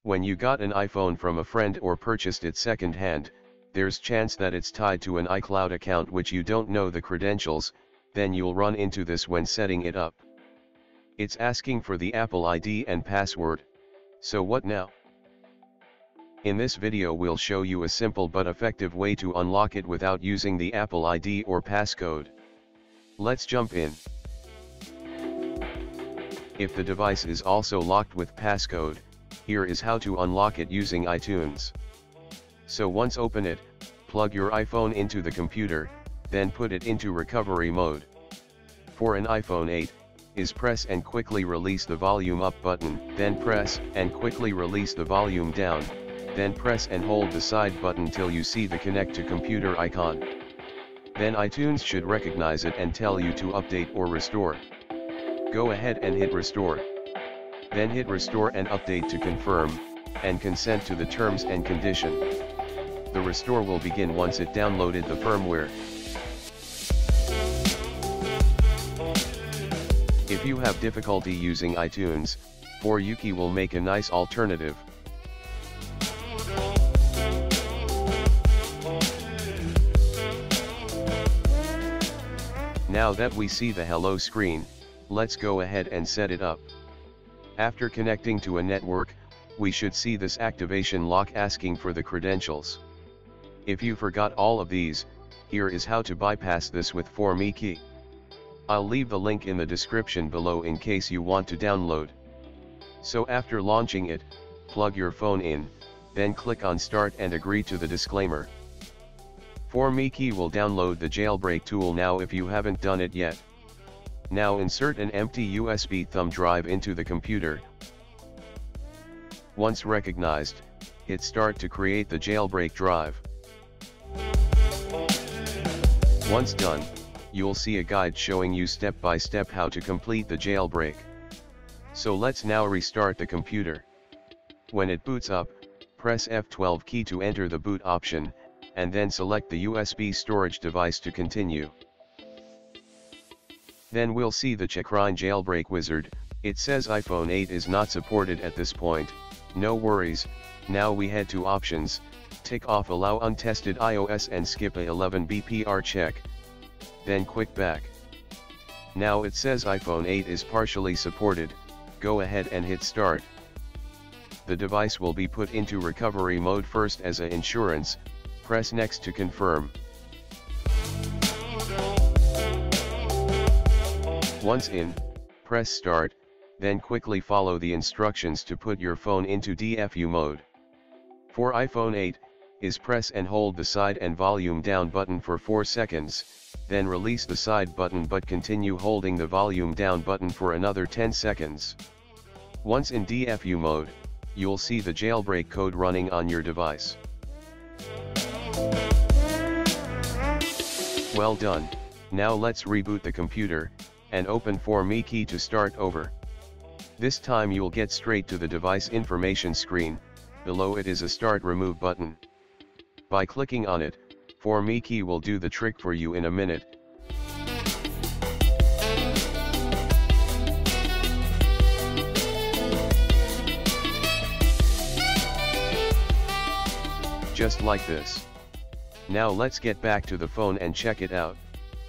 When you got an iPhone from a friend or purchased it second-hand, there's chance that it's tied to an iCloud account which you don't know the credentials, then you'll run into this when setting it up. It's asking for the Apple ID and password. So what now? In this video we'll show you a simple but effective way to unlock it without using the Apple ID or passcode. Let's jump in. If the device is also locked with passcode, here is how to unlock it using iTunes. So once open it, plug your iPhone into the computer, then put it into recovery mode. For an iPhone 8, is press and quickly release the volume up button, then press and quickly release the volume down, then press and hold the side button till you see the connect to computer icon. Then iTunes should recognize it and tell you to update or restore. Go ahead and hit restore. Then hit restore and update to confirm, and consent to the terms and condition. The restore will begin once it downloaded the firmware. If you have difficulty using iTunes, 4uKey will make a nice alternative. Now that we see the hello screen, let's go ahead and set it up. After connecting to a network, we should see this activation lock asking for the credentials. If you forgot all of these, here is how to bypass this with 4uKey. I'll leave the link in the description below in case you want to download. So after launching it, plug your phone in, then click on Start and agree to the disclaimer. 4uKey will download the jailbreak tool now if you haven't done it yet. Now insert an empty USB thumb drive into the computer. Once recognized, hit Start to create the jailbreak drive. Once done, you'll see a guide showing you step by step how to complete the jailbreak. So let's now restart the computer. When it boots up, press F12 key to enter the boot option, and then select the USB storage device to continue. Then we'll see the Checkline jailbreak wizard. It says iPhone 8 is not supported at this point. No worries. Now we head to options, tick off allow untested iOS and skip a 11 BPR check. Then click back. Now it says iPhone 8 is partially supported. Go ahead and hit start. The device will be put into recovery mode first as a insurance. Press next to confirm. Once in, press start, then quickly follow the instructions to put your phone into DFU mode. For iPhone 8, is press and hold the side and volume down button for 4 seconds, then release the side button but continue holding the volume down button for another 10 seconds. Once in DFU mode, you'll see the jailbreak code running on your device. Well done. Now let's reboot the computer, and open 4uKey to start over. This time you'll get straight to the device information screen. Below it is a Start Remove button. By clicking on it, 4uKey will do the trick for you in a minute. Just like this. Now let's get back to the phone and check it out.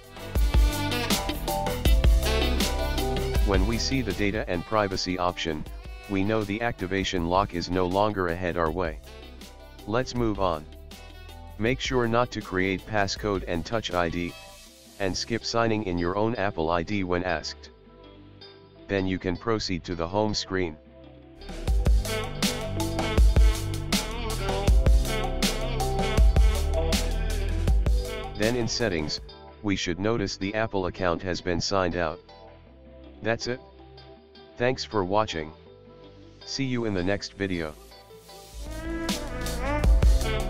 When we see the data and privacy option, we know the activation lock is no longer ahead our way. Let's move on. Make sure not to create passcode and Touch ID, and skip signing in your own Apple ID when asked. Then you can proceed to the home screen. Then in settings, we should notice the Apple account has been signed out. That's it. Thanks for watching. See you in the next video.